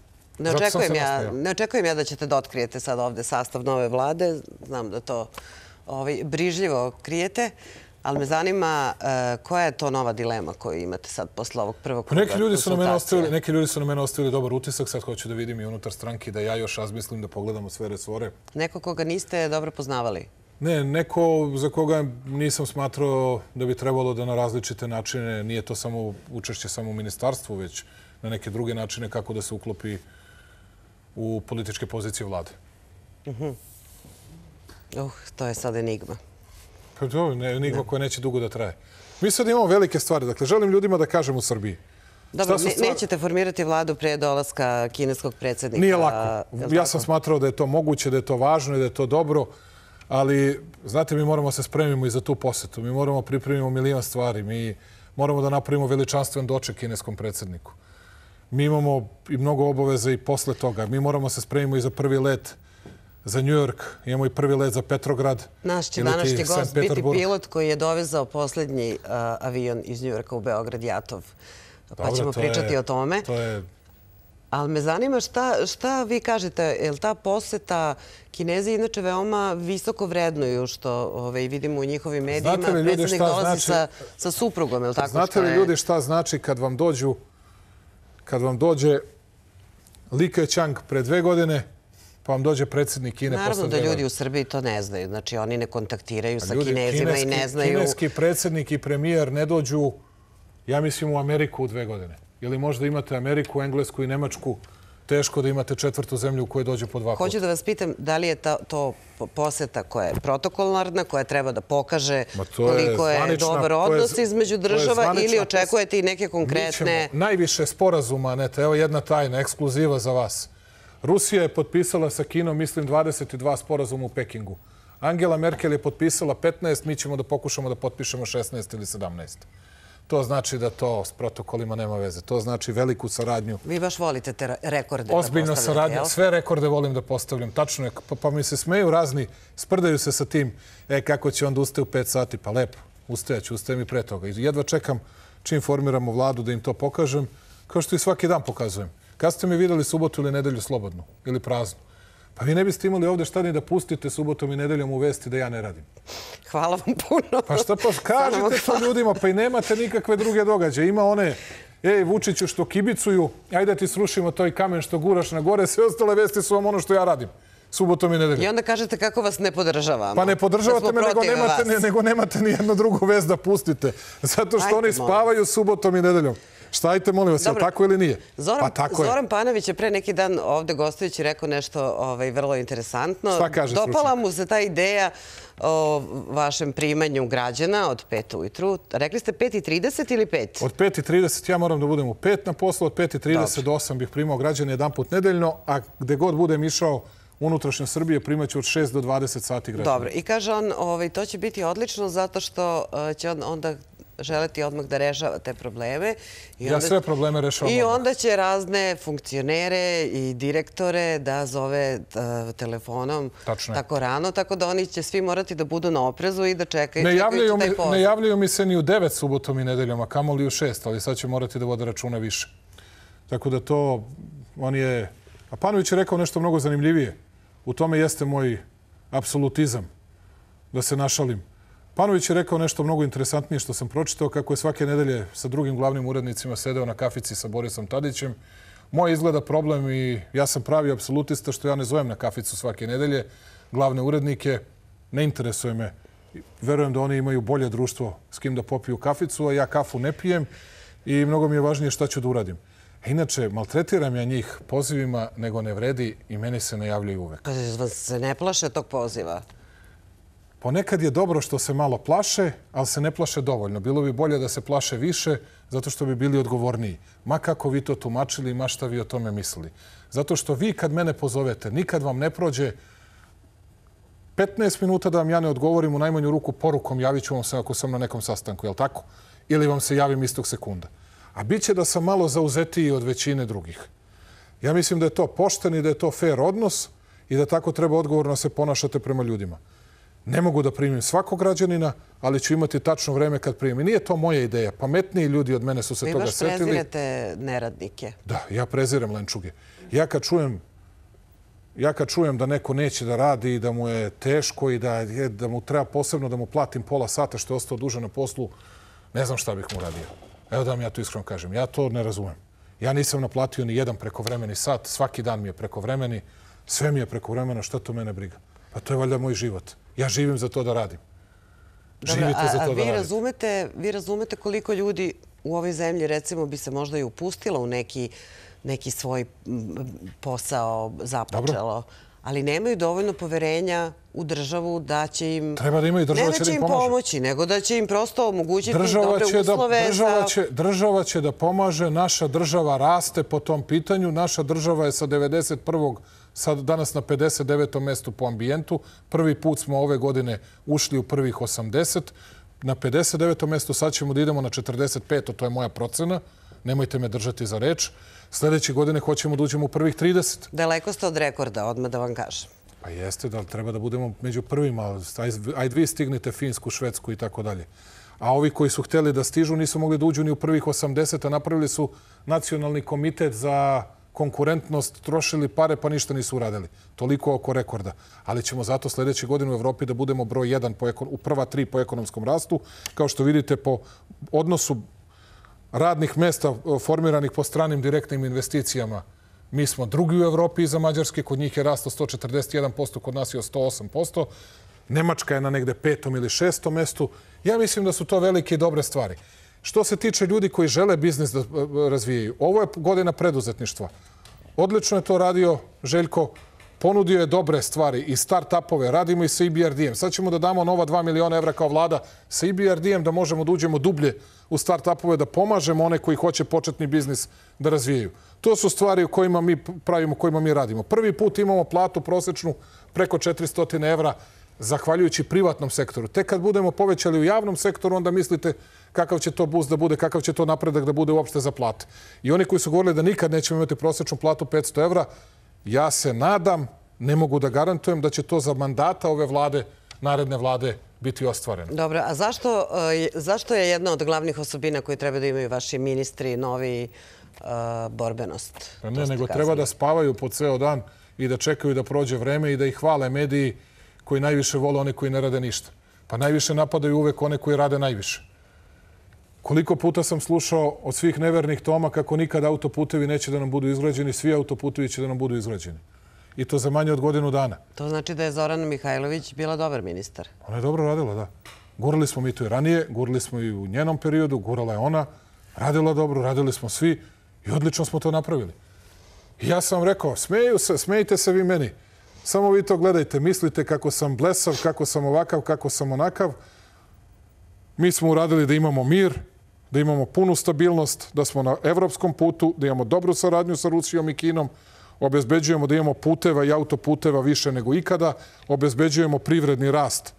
Speaker 1: ne očekujem ja da ćete da otkrijete sad ovde sastav nove vlade. Znam da to brižljivo krijete. Ali me zanima koja je to nova dilema koju imate sad posle ovog prvog kruga konsultacije?
Speaker 3: Neki ljudi su na mene ostavili dobar utisak. Sad hoću da vidim i unutar stranke da ja još razmislim da pogledamo sve resore.
Speaker 1: Neko koga niste dobro poznavali?
Speaker 3: Ne, neko za koga nisam smatrao da bi trebalo da na različite načine, nije to samo učešće samo u ministarstvu, već na neke druge načine kako da se uklopi u političke pozicije vlade.
Speaker 1: To je sad enigma.
Speaker 3: Pa to je enigma koja neće dugo da traje. Mi sad imamo velike stvari. Dakle, želim ljudima da kažem u Srbiji.
Speaker 1: Dobro, nećete formirati vladu pre dolaska kineskog predsjednika.
Speaker 3: Nije lako. Ja sam smatrao da je to moguće, da je to važno i da je to dobro, ali, znate, mi moramo se spremimo i za tu posetu. Mi moramo pripremimo milion stvari. Mi moramo da napravimo veličanstven doček kineskom predsjedniku. Mi imamo i mnogo obaveza i posle toga. Mi moramo se spremimo i za prvi let za New York, imamo i prvi let za Petrograd.
Speaker 1: Naš će današnji gost biti pilot koji je dovezao posljednji avion iz New Yorka u Beograd, Jatov. Pa ćemo pričati o tome. Ali me zanima šta vi kažete, je li ta poseta Kinezi inače veoma visoko vrednuju, što vidimo u njihovim medijima. Predsjednik dolazi sa suprugom, je li tako?
Speaker 3: Znate li ljudi šta znači kad vam dođe Li Keqiang pre 2 godine, pa vam dođe predsjednik Kine posle 2 godine?
Speaker 1: Naravno da ljudi u Srbiji to ne znaju. Znači, oni ne kontaktiraju sa Kinezima i ne znaju...
Speaker 3: Kineski predsjednik i premijer ne dođu, ja mislim, u Ameriku u 2 godine. Ili možda imate Ameriku, Englesku i Nemačku, teško da imate 4. zemlju u kojoj dođe po 2 puta.
Speaker 1: Hoću da vas pitam, da li je to poseta koja je protokolarna, koja treba da pokaže koliko je dobar odnos između država ili očekujete i neke konkretne...
Speaker 3: Najviše sporazuma, Aneta, evo jedna tajna, ekskluziva za vas. Rusija je potpisala sa Kinom, mislim, 22 sporazuma u Pekingu. Angela Merkel je potpisala 15, mi ćemo da pokušamo da potpišemo 16 ili 17. To znači da to s protokolima nema veze. To znači veliku saradnju.
Speaker 1: Vi baš volite te rekorde da postavljate,
Speaker 3: ozbiljna saradnja. Sve rekorde volim da postavljam. Tačno je. Pa mi se smeju razni, sprdaju se sa tim, kako će onda ustaje u 5 sati. Pa lepo, ustajaću, ustajem i pre toga. I jedva čekam čim formiramo vladu da im to pokažem, kao što i svaki dan pokazujem. Kad ste mi videli subotu ili nedelju slobodnu ili praznu? Pa vi ne biste imali ovdje šta ni da pustite subotom i nedeljom u vesti da ja ne radim.
Speaker 1: Hvala vam puno.
Speaker 3: Pa šta pa kažete to ljudima, pa i nemate nikakve druge događaje. Ima one, Vučiću što kibicuju, ajde ti srušimo toj kamen što guraš na gore, sve ostale vesti su vam ono što ja radim. Subotom i nedeljom.
Speaker 1: I onda kažete kako vas ne podržavamo.
Speaker 3: Pa ne podržavate me, nego nemate ni jednu drugu vest da pustite. Zato što oni spavaju subotom i nedeljom. Šta, ajte, molim vas, je li tako ili nije?
Speaker 1: Zoran Panović je pre neki dan ovde gostujući rekao nešto vrlo interesantno.
Speaker 3: Šta kaže stručnjak?
Speaker 1: Dopala mu se ta ideja o vašem primanju građana od 5 ujutru. Rekli ste 5:30 ili 5?
Speaker 3: Od 5:30 ja moram da budem u 5 na poslu, od 5:30 do 8 bih primao građane jedan put nedeljno, a gde god budem išao unutrašnje Srbije primaću od 6 do 20 sati građana.
Speaker 1: Dobro, i kaže on, to će biti odlično zato što će on onda želeti odmah da rešava te probleme.
Speaker 3: Ja sve probleme rešavam
Speaker 1: odmah. I onda će razne funkcionere i direktore da zove telefonom tako rano, tako da oni će svi morati da budu na oprezu i da čekaju taj poziv.
Speaker 3: Ne javljaju mi se ni u 9 subotom i nedeljom, a kamoli u 6, ali sad će morati da vode računa više. Tako da to, on je... A Panović je rekao nešto mnogo zanimljivije. U tome jeste moj apsolutizam, da se našalim. Panović je rekao nešto mnogo interesantnije što sam pročitao, kako je svake nedelje sa drugim glavnim urednicima sedeo na kafici sa Borisom Tadićem. Moj izgleda problem i ja sam pravi apsolutista što ja ne zovem na kaficu svake nedelje glavne urednike. Ne interesuje me. Verujem da oni imaju bolje društvo s kim da popiju kaficu, a ja kafu ne pijem i mnogo mi je važnije šta ću da uradim. Inače, maltretiram ja njih pozivima, nego ne vredi i meni se ne javljaju uvek.
Speaker 1: Pa vas se ne plaše tog poziva?
Speaker 3: Ponekad je dobro što se malo plaše, ali se ne plaše dovoljno. Bilo bi bolje da se plaše više, zato što bi bili odgovorniji. Ma kako vi to tumačili, ma šta vi o tome mislili. Zato što vi kad mene pozovete, nikad vam ne prođe 15 minuta da vam ja ne odgovorim u najmanju ruku porukom, javit ću vam se ako sam na nekom sastanku, je li tako? Ili vam se javim istog sekunda. A bit će da sam malo zauzetiji od većine drugih. Ja mislim da je to pošten i da je to fair odnos i da tako treba odgovorno se ponašate prema ljudima. Ne mogu da primim svakog građanina, ali ću imati tačno vreme kad primim. I nije to moja ideja. Pametniji ljudi od mene su se toga setili.
Speaker 1: Vi baš prezirete neradnike.
Speaker 3: Da, ja prezirem lenčuge. Ja kad čujem da neko neće da radi i da mu je teško i da mu treba posebno da mu platim pola sata što je ostao duže na poslu, ne znam šta bih mu radio. Evo da vam ja to iskreno kažem. Ja to ne razumem. Ja nisam naplatio ni jedan prekovremeni sat. Svaki dan mi je prekovremeni. Sve mi je prekovremeno. Šta to mene briga? Pa to je valjda moj život. Ja živim za to da radim. Živite za to da radite.
Speaker 1: Vi razumete koliko ljudi u ovoj zemlji, recimo, bi se možda i upustilo u neki svoj posao započelo, ali nemaju dovoljno poverenja u državu da će im...
Speaker 3: Treba da imaju, država će da im pomože.
Speaker 1: pomoći, nego da će im prosto omogućiti dobre uslove.
Speaker 3: Država će da pomaže, naša država raste po tom pitanju. Naša država je sa 91. sad danas na 59. mestu po ambijentu. Prvi put smo ove godine ušli u prvih 80. Na 59. mestu sad ćemo da idemo na 45. To je moja procena. Nemojte me držati za reč. Sljedeće godine hoćemo da uđemo u prvih 30.
Speaker 1: Daleko ste od rekorda, odmah da vam kažem.
Speaker 3: Pa jeste, da treba da budemo među prvima. Ajde vi stignite Finsku, Švedsku i tako dalje. A ovi koji su hteli da stižu nisu mogli da uđu ni u prvih 80, a napravili su nacionalni komitet za konkurentnost, trošili pare pa ništa nisu uradili. Toliko oko rekorda. Ali ćemo zato sljedeće godine u Evropi da budemo broj 1 u prva 3 po ekonomskom rastu. Kao što vidite, po odnosu radnih mesta formiranih po stranim direktnim investicijama, mi smo drugi u Evropi iza Mađarske, kod njih je rasto 141%, kod nas je 108%. Nemačka je na negde 5. ili 6. mestu. Ja mislim da su to velike i dobre stvari. Što se tiče ljudi koji žele biznis da razvijaju, ovo je godina preduzetništva. Odlično je to radio Željko, ponudio je dobre stvari i start-upove, radimo i sa EBRD-em. Sad ćemo da damo nova 2 miliona evra kao vlada sa EBRD-em da možemo da uđemo dublje u start-upove, da pomažemo one koji hoće početni biznis da razvijaju. To su stvari u kojima mi pravimo, kojima mi radimo. Prvi put imamo platu prosečnu preko 400 evra zahvaljujući privatnom sektoru. Tek kad budemo povećali u javnom sektoru, onda mislite kakav će to boost da bude, kakav će to napredak da bude uopšte za plate. I oni koji su govorili da nikad nećemo imati prosečnu platu 500 evra, ja se nadam, ne mogu da garantujem da će to za mandata ove vlade, naredne vlade, biti ostvareno.
Speaker 1: Dobro, a zašto je jedna od glavnih osobina koje treba da imaju vaši ministri novi borbenost?
Speaker 3: Ne, nego treba da spavaju po ceo dan i da čekaju da prođe vreme i da ih hvale mediji koji najviše vole one koji ne rade ništa. Pa najviše napadaju uvek one koji rade najviše. Koliko puta sam slušao od svih nevernih Toma kako nikad autoputevi neće da nam budu izgrađeni, svi autoputevi će da nam budu izgrađeni. I to za manje od godinu dana.
Speaker 1: To znači da je Zorana Mihajlović bila dobar ministar.
Speaker 3: Ona je dobro radila, da. Gurali smo mi to i ranije, gurali smo i u njenom periodu, gurala je ona, radila dobro, radili smo svi i odlično smo to napravili. I ja sam rekao, smejte se vi meni. Samo vi to gledajte, mislite kako sam blesav, kako sam ovakav, kako sam onakav. Mi smo uradili da imamo mir, da imamo punu stabilnost, da smo na evropskom putu, da imamo dobru saradnju sa Rusijom i Kinom, obezbeđujemo da imamo puteva i autoputeva više nego ikada, obezbeđujemo privredni rast.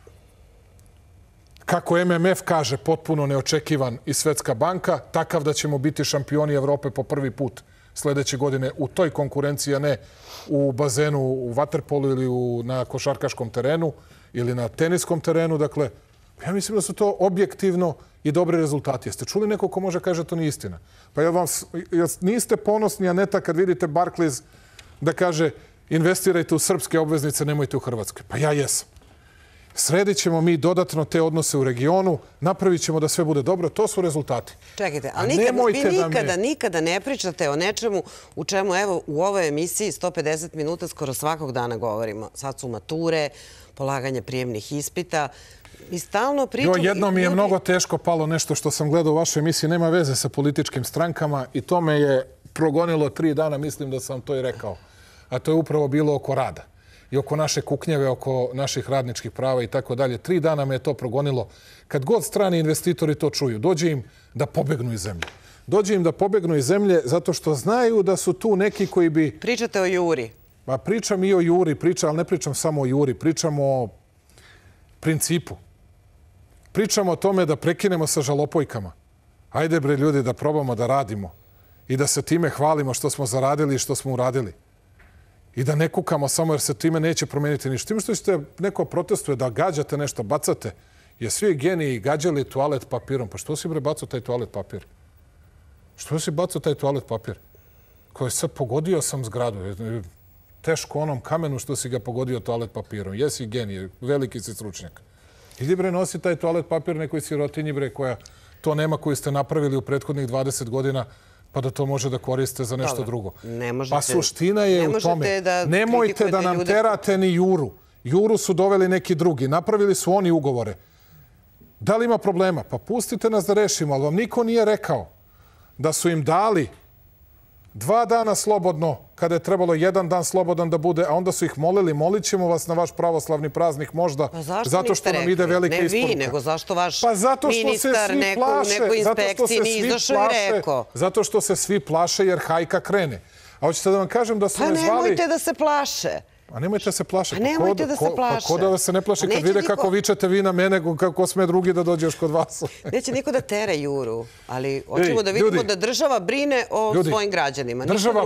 Speaker 3: Kako MMF kaže, potpuno neočekivan i Svetska banka, takav da ćemo biti šampioni Evrope po prvi put sljedeće godine u toj konkurenciji, a ne u bazenu, u vaterpolu ili na košarkaškom terenu ili na teniskom terenu. Dakle, ja mislim da su to objektivno i dobri rezultati. Jeste čuli neko ko može kaže to nije istina? Pa jel niste ponosni, Aneta, kad vidite Barclays da kaže investirajte u srpske obveznice, nemojte u Hrvatskoj? Pa ja jesam. Sredit ćemo mi dodatno te odnose u regionu, napravit ćemo da sve bude dobro, to su rezultati.
Speaker 1: Čekajte, ali vi nikada ne pričate o nečemu u čemu, evo, u ovoj emisiji 150 minuta skoro svakog dana govorimo. Sad su mature, polaganje prijemnih ispita. I stalno pričamo...
Speaker 3: Jedno mi je mnogo teško palo nešto što sam gledao u vašoj emisiji, nema veze sa političkim strankama i to me je progonilo 3 dana, mislim da sam to i rekao. A to je upravo bilo oko rada i oko naše kuknjeve, oko naših radničkih prava i tako dalje. 3 dana me je to progonilo. Kad god strani investitori to čuju, dođe im da pobegnu iz zemlje. Dođe im da pobegnu iz zemlje zato što znaju da su tu neki koji bi...
Speaker 1: Pričate o Juri.
Speaker 3: Pa pričam i o Juri, ali ne pričam samo o Juri, pričam o principu. Pričamo o tome da prekinemo sa žalopojkama. Ajde bre ljudi da probamo da radimo i da se time hvalimo što smo zaradili i što smo uradili. I da ne kukamo samo jer se time neće promeniti ništa. Tim što ćete neko protestuje da gađate nešto, bacate, je svi geniji gađali toalet papirom. Pa što si bre bacao taj toalet papir? Što si bacao taj toalet papir? Koji sad pogodio sam zgradu. Teško onom kamenu što si ga pogodio toalet papirom. Jesi genij, veliki si stručnjak. Idi bre nosi taj toalet papir nekoj sirotinji bre koja to nema koju ste napravili u prethodnih 20 godina pa da to može da koriste za nešto drugo. Pa suština je u tome. Nemojte da nam terate ni Juru. Juru su doveli neki drugi. Napravili su oni ugovore. Da li ima problema? Pa pustite nas da rešimo, ali vam niko nije rekao da su im dali 2 dana slobodno, kada je trebalo 1 dan slobodan da bude, a onda su ih molili, molit ćemo vas na vaš pravoslavni praznik možda, zato što nam ide velika isporuka.
Speaker 1: Ne vi, nego zašto vaš
Speaker 3: zato što
Speaker 1: ministar nekoj inspekciji nije izašao i rekao?
Speaker 3: Zato što se svi plaše jer hajka krene. A hoćete da vam kažem da su me zvali...
Speaker 1: Pa nemojte da se plaše.
Speaker 3: A nemojte da se plaše.
Speaker 1: Pa nemojte da se plaše.
Speaker 3: Pa ko da se ne plaši kad vide kako vičete vi na mene, kako sme drugi da dođe još kod vas.
Speaker 1: Neće niko da tere Juru, ali hoćemo da vidimo da država brine o svojim građanima.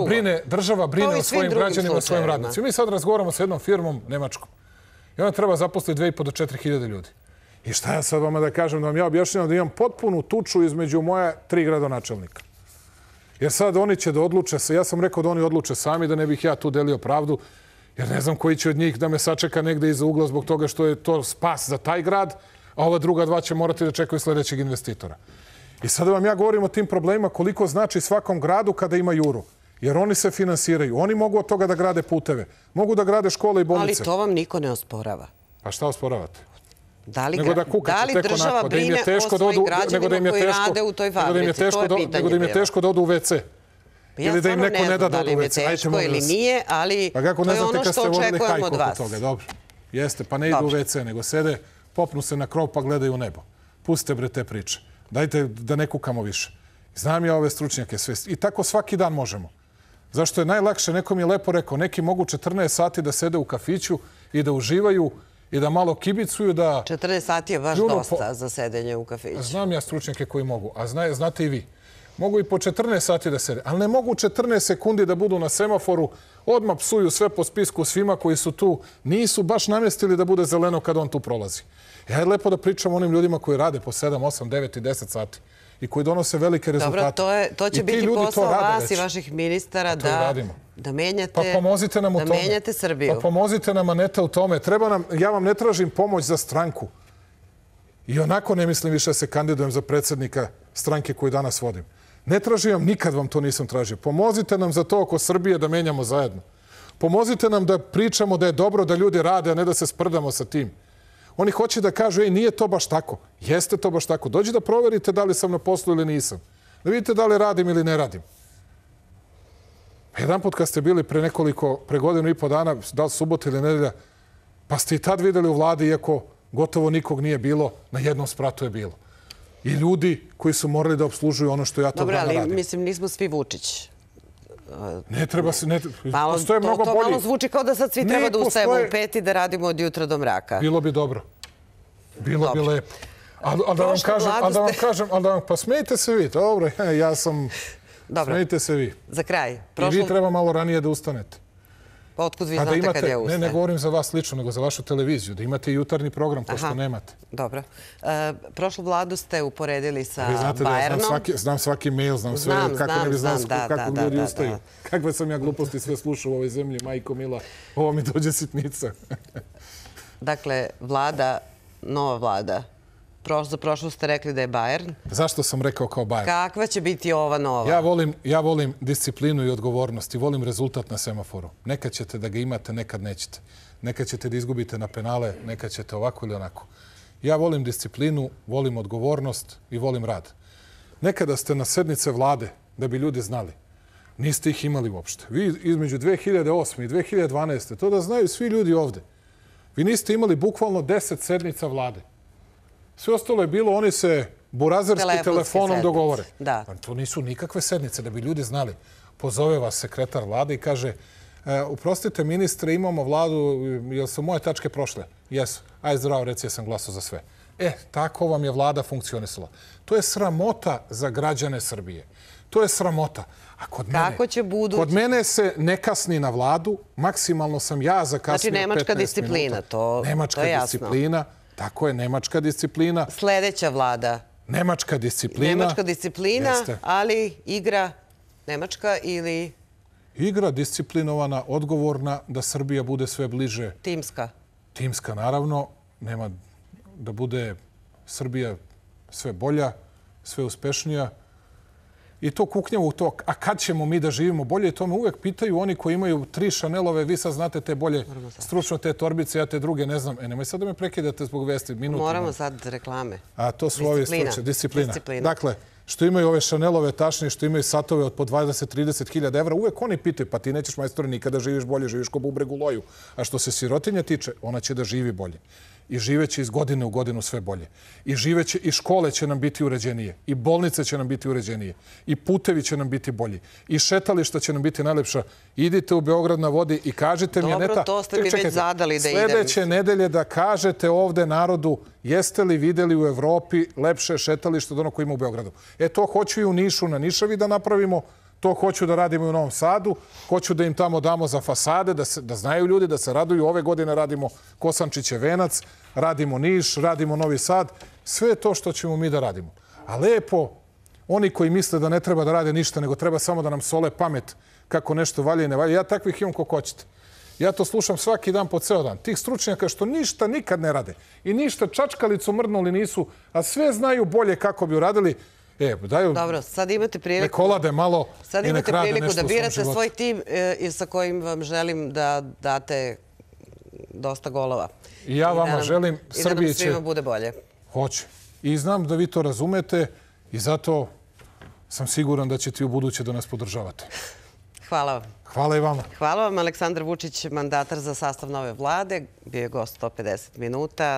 Speaker 3: Država brine o svojim građanima, o svojim radnicima. Mi sad razgovaramo sa jednom firmom nemačkom. I ona treba zaposliti 2.500 do 4.000 ljudi. I šta ja sad vama da kažem, da vam ja objašnjam da imam potpunu tuču između moja 3 gradonačelnika. Jer sad oni će da odluče, ja sam rekao da oni odluče sami, da ne bih ja tu delio pravdu, jer ne znam koji će od njih da me sačeka negde iza ugla zbog toga što je to spas za taj grad, a ova druga 2 će morati da čekaju sljedećeg investitora. I sada vam ja govorim o tim problemima koliko znači svakom gradu kada ima Juru. Jer oni se finansiraju. Oni mogu od toga da grade puteve. Mogu da grade škole i bolnice.
Speaker 1: Ali to vam niko ne osporava.
Speaker 3: Pa šta osporavate?
Speaker 1: Da li država brine o svojim građanima koji rade u toj fabrici? To je pitanje bilo.
Speaker 3: Nego da im je teško da odu u WC.
Speaker 1: Ja stvarno ne znam da li im je teško ili nije, ali to je ono što očekujemo od vas.
Speaker 3: Dobro, jeste, pa ne idu u WC, nego sede, popnu se na krov pa gledaju u nebo. Pustite bre te priče. Dajte da ne kukamo više. Znam ja ove stručnjake sve. I tako svaki dan možemo. Zašto je najlakše, neko mi je lepo rekao, neki mogu 14 sati da sede u kafiću i da uživaju i da malo kibicuju, da...
Speaker 1: 14 sati je baš dosta za sedenje u kafiću.
Speaker 3: Znam ja stručnjake koji mogu, a znate i vi. Mogu i po 14 sati da sede, ali ne mogu 14 sekundi da budu na semaforu, odmah psuju sve po spisku svima koji su tu, nisu baš namjestili da bude zeleno kad on tu prolazi. Ja je lepo da pričam o onim ljudima koji rade po 7, 8, 9 i 10 sati i koji donose velike rezultate.
Speaker 1: Dobro, to će biti posao vas i vaših ministara da menjate Srbiju.
Speaker 3: Pa pomozite nam, Aneta, u tome. Ja vam ne tražim pomoć za stranku. I onako ne mislim više da se kandidujem za predsjednika stranke koju danas vodim. Ne tražim vam, nikad vam to nisam tražio. Pomozite nam za to oko Srbije da menjamo zajedno. Pomozite nam da pričamo da je dobro da ljudi rade, a ne da se sprdamo sa tim. Oni hoće da kažu, nije to baš tako. Jeste to baš tako. Dođi da proverite da li sam na poslu ili nisam. Da vidite da li radim ili ne radim. Jedan put kad ste bili pre 1,5 godinu dana, da li subota ili nedelja, pa ste i tad videli u vladi, iako gotovo nikog nije bilo, na jednom spratu je bilo. I ljudi koji su morali da obslužuju ono što ja to dana radim.
Speaker 1: Dobro, ali mislim, nismo svi Vučić.
Speaker 3: Ne treba se...
Speaker 1: Postoje mnogo bolji. To malo zvuči kao da sad svi treba da ustajemo u 5 i da radimo od jutra do mraka.
Speaker 3: Bilo bi dobro. Bilo bi lepo. Ali da vam kažem, pa smijete se vi. Dobro, ja sam... Smijete se vi.
Speaker 1: Za kraj.
Speaker 3: I vi treba malo ranije da ustanete.
Speaker 1: Pa otkud vi znate kad ja ustajem?
Speaker 3: Ne govorim za vas lično, nego za vašu televiziju. Da imate i jutarnji program, kao što nemate.
Speaker 1: Dobro. Prošlu vladu ste uporedili sa Bayernom.
Speaker 3: Vi znate da znam svaki mail, znam sve, kako ne bi znao kako ljudi ustaju. Kakve sam ja gluposti sve slušao u ovoj zemlji, majko mila, ovo mi dođe sitnica.
Speaker 1: Dakle, nova vlada. Za prošlu ste rekli da je Bayern.
Speaker 3: Zašto sam rekao kao Bayern?
Speaker 1: Kakva će biti ova nova?
Speaker 3: Ja volim disciplinu i odgovornost i volim rezultat na semaforu. Nekad ćete da ga imate, nekad nećete. Nekad ćete da izgubite na penale, nekad ćete ovako ili onako. Ja volim disciplinu, volim odgovornost i volim rad. Nekada ste na sednice vlade, da bi ljudi znali, niste ih imali uopšte. Vi između 2008. i 2012. to da znaju svi ljudi ovde. Vi niste imali bukvalno 10 sednica vlade. Sve ostalo je bilo, oni se burazerski telefonom dogovore. To nisu nikakve sednice, da bi ljudi znali. Pozove vas sekretar vlade i kaže, uprostite ministre, imamo vladu, jel su moje tačke prošle? Jesu. Aj zdravo, reci, ja sam glasao za sve. Tako vam je vlada funkcionisala. To je sramota za građane Srbije. To je sramota. A kod mene se ne kasni na vladu, maksimalno sam ja zakasnio 15 minuta.
Speaker 1: Znači, nemačka disciplina, to je jasno.
Speaker 3: Nemačka disciplina. Tako je, nemačka disciplina.
Speaker 1: Sljedeća vlada.
Speaker 3: Nemačka disciplina.
Speaker 1: Ali igra nemačka ili...
Speaker 3: Igra disciplinovana, odgovorna, da Srbija bude sve bliže.
Speaker 1: Timska.
Speaker 3: Timska, naravno. Nema da bude Srbija sve bolja, sve uspešnija. I to kuknjavo u to, a kad ćemo mi da živimo bolje, to me uvek pitaju oni koji imaju 3 Chanelove, vi sad znate te bolje, stručno te torbice, ja te druge ne znam. Nemoj sad da me prekidate zbog vesti, minutima.
Speaker 1: Moramo sad reklame.
Speaker 3: A to su ovi stručne, disciplina. Dakle, što imaju ove Chanelove tašne, što imaju satove od po 20-30 hiljada evra, uvek oni pitaju, pa ti nećeš, majstore, nikada živiš bolje, živiš ko bubreg u loju. A što se sirotinje tiče, ona će da živi bolje. I živeće iz godine u godinu sve bolje. I živeće, i škole će nam biti uređenije, i bolnice će nam biti uređenije, i putevi će nam biti bolji, i šetališta će nam biti najlepša. Idite u Beograd na vodi i kažite mi, Aneta...
Speaker 1: Dobro, to ste mi već zadali da idem.
Speaker 3: Sledeće nedelje da kažete ovde narodu jeste li videli u Evropi lepše šetalište od ono koje ima u Beogradu. E to hoću i u Nišu na Nišavi da napravimo, to hoću da radimo i u Novom Sadu, hoću da im tamo damo za fasade, da znaju ljudi, da se raduju. Ove godine radimo Kosančiće Venac, radimo Niš, radimo Novi Sad. Sve je to što ćemo mi da radimo. A lepo, oni koji misle da ne treba da rade ništa, nego treba samo da nam sole pamet kako nešto valja i ne valja. Ja takvih imam koliko hoćete. Ja to slušam svaki dan po ceo dan. Tih stručnjaka što ništa nikad ne rade i ništa čačkalicu mrnuli nisu, a sve znaju bolje kako bi uradili.
Speaker 1: Dobro, sad imate priliku...
Speaker 3: Ne kolade malo i ne krade nešto u svom životu.
Speaker 1: Da birate svoj tim i sa kojim vam želim da date dosta golova.
Speaker 3: I ja vama želim, Srbiji će...
Speaker 1: I da nam svima bude bolje.
Speaker 3: Hoće. I znam da vi to razumete i zato sam siguran da ćete u buduće da nas podržavate.
Speaker 1: Hvala vam.
Speaker 3: Hvala i vama.
Speaker 1: Hvala vam. Aleksandar Vučić, mandatar za sastav nove vlade, bio je gost 150 minuta.